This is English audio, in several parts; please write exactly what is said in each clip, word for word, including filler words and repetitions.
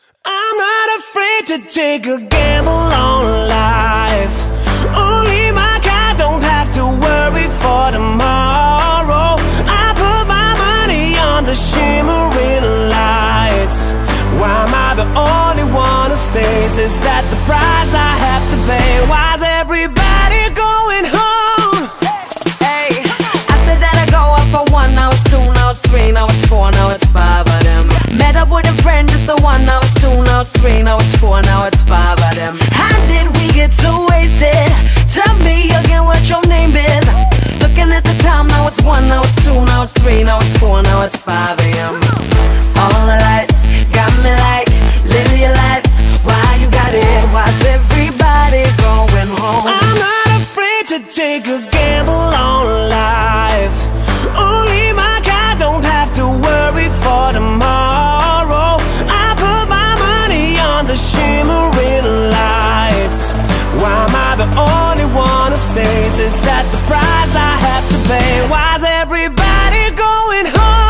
I'm not afraid to take a gamble on life. Only my kind don't have to worry for tomorrow. I put my money on the shimmering lights. Why am I the only one who stays? Is that the price I have to pay? Why's everybody going home? Hey, I said that I go up for one, now it's two, now it's three, now it's four, now it's five of them. Met up with a friend, just the one, now it's two, now it's three, now it's four, now it's five of them. How did we get so wasted? Tell me again what your name is. Looking at the time, now it's one, now it's two, now it's three, now it's four, now it's five a m All the lights got me like, live your life. Why you got it? Why's everybody going home? I'm not afraid to take a gamble on life. Only my kind don't have to worry for tomorrow. I put my money on the shimmering lights. Why am I the only one who stays? Is that the price I have to pay? Why's everybody going home?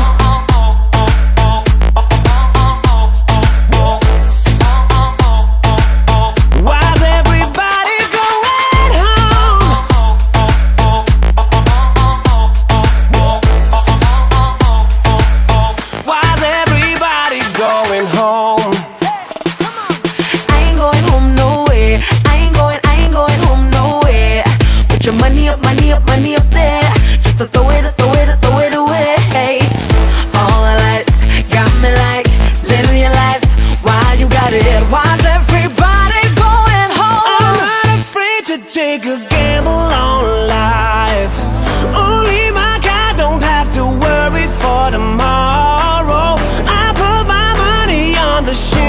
Money up, money up, money up there, just to throw it, throw it, throw it away. Hey, all the lights got me like, live your life. Why you got it? Why's everybody going home? I'm not afraid to take a gamble on life. Only my kind don't have to worry for tomorrow. I put my money on the shit.